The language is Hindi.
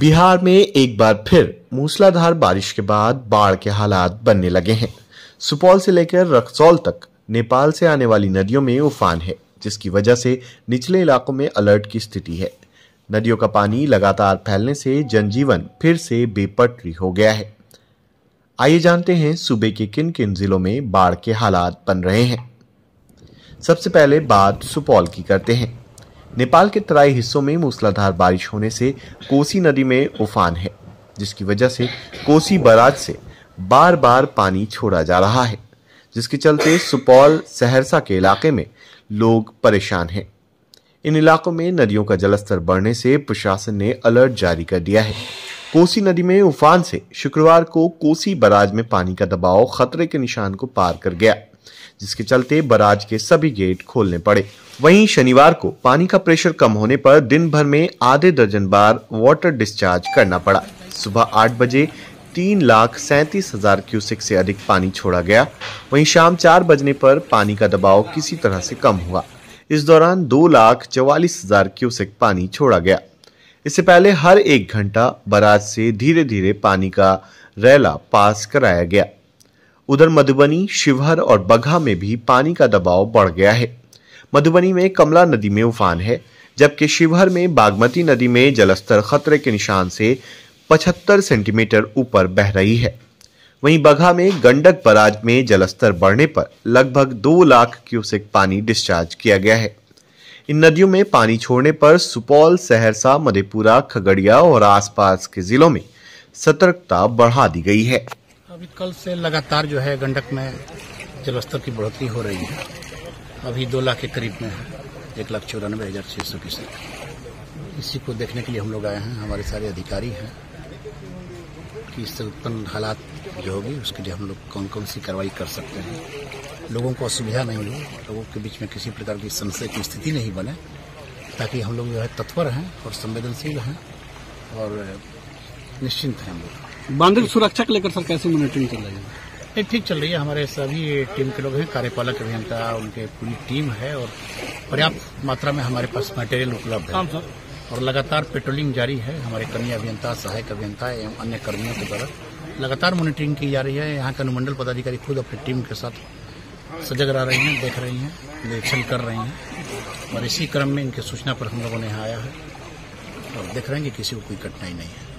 बिहार में एक बार फिर मूसलाधार बारिश के बाद बाढ़ के हालात बनने लगे हैं। सुपौल से लेकर रक्सौल तक नेपाल से आने वाली नदियों में उफान है, जिसकी वजह से निचले इलाकों में अलर्ट की स्थिति है। नदियों का पानी लगातार फैलने से जनजीवन फिर से बेपटरी हो गया है। आइए जानते हैं सूबे के किन किन जिलों में बाढ़ के हालात बन रहे हैं। सबसे पहले बात सुपौल की करते हैं। नेपाल के तराई हिस्सों में मूसलाधार बारिश होने से कोसी नदी में उफान है, जिसकी वजह से कोसी बराज से बार बार पानी छोड़ा जा रहा है, जिसके चलते सुपौल सहरसा के इलाके में लोग परेशान हैं। इन इलाकों में नदियों का जलस्तर बढ़ने से प्रशासन ने अलर्ट जारी कर दिया है। कोसी नदी में उफान से शुक्रवार को कोसी बराज में पानी का दबाव खतरे के निशान को पार कर गया, जिसके चलते बराज के सभी गेट खोलने पड़े। वहीं शनिवार को पानी का प्रेशर कम होने पर दिन भर में आधे दर्जन बार वाटर डिस्चार्ज करना पड़ा। सुबह 8 बजे 3,37,000 क्यूसेक से अधिक पानी छोड़ा गया। वहीं शाम 4 बजने पर पानी का दबाव किसी तरह से कम हुआ। इस दौरान 2,44,000 क्यूसेक पानी छोड़ा गया। इससे पहले हर 1 घंटा बराज से धीरे धीरे पानी का रैला पास कराया गया। उधर मधुबनी, शिवहर और बगहा में भी पानी का दबाव बढ़ गया है। मधुबनी में कमला नदी में उफान है, जबकि शिवहर में बागमती नदी में जलस्तर खतरे के निशान से 75 सेंटीमीटर ऊपर बह रही है। वहीं बगहा में गंडक बराज में जलस्तर बढ़ने पर लगभग 2 लाख क्यूसेक पानी डिस्चार्ज किया गया है। इन नदियों में पानी छोड़ने पर सुपौल, सहरसा, मधेपुरा, खगड़िया और आसपास के जिलों में सतर्कता बढ़ा दी गई है। अभी कल से लगातार जो है गंडक में जलस्तर की बढ़ोतरी हो रही है। अभी 2 लाख के करीब में है, 1,94,600 क्यूसेक। इसी को देखने के लिए हम लोग आए हैं। हमारे सारे अधिकारी हैं कि इससे उत्पन्न हालात जो होगी उसके लिए हम लोग कौन कौन सी कार्रवाई कर सकते हैं, लोगों को असुविधा नहीं हो, लोगों के बीच में किसी प्रकार की संशय की स्थिति नहीं बने, ताकि हम लोग जो है तत्पर हैं और संवेदनशील हैं और निश्चिंत हैं। हम लोग बांध की सुरक्षा को लेकर सर कैसे मॉनिटरिंग चल रही है? ठीक चल रही है। हमारे सभी टीम के लोग हैं, कार्यपालक अभियंता, उनके पूरी टीम है और पर्याप्त मात्रा में हमारे पास मटेरियल उपलब्ध है और लगातार पेट्रोलिंग जारी है। हमारे कनीय अभियंता, सहायक अभियंता एवं अन्य कर्मियों के द्वारा लगातार मॉनिटरिंग की जा रही है। यहाँ के अनुमंडल पदाधिकारी खुद अपनी टीम के साथ सजग रह रही हैं, देख रही हैं, निरीक्षण कर रही हैं और इसी क्रम में इनकी सूचना पर हम लोगों ने यहाँ आया है और देख रहे हैं कि किसी को कोई कठिनाई नहीं है।